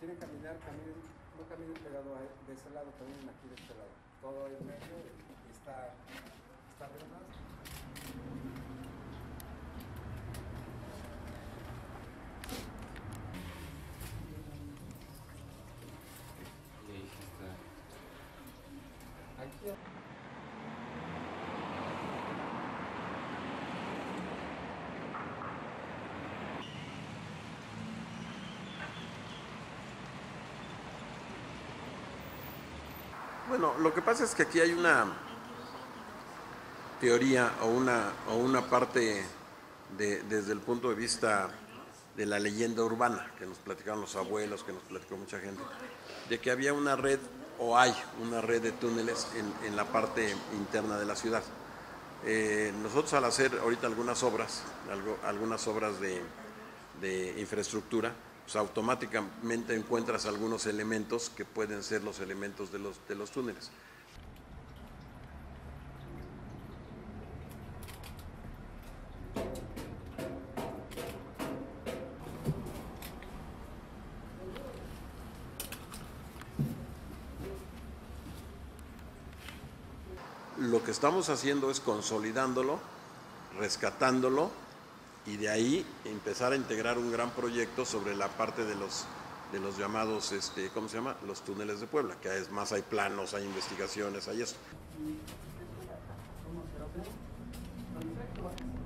quieren caminar, caminen, no caminen pegado de ese lado, caminen aquí de este lado. Todo el medio está relajado. Aquí. Bueno, lo que pasa es que aquí hay una teoría o una parte desde el punto de vista de la leyenda urbana, que nos platicaron los abuelos, que nos platicó mucha gente, de que había una red, o hay una red de túneles en la parte interna de la ciudad. Nosotros al hacer ahorita algunas obras de infraestructura, pues automáticamente encuentras algunos elementos que pueden ser los elementos de los túneles. Lo que estamos haciendo es consolidándolo, rescatándolo y de ahí empezar a integrar un gran proyecto sobre la parte de los llamados, ¿cómo se llama? Los túneles de Puebla, que es más, hay planos, hay investigaciones, hay eso.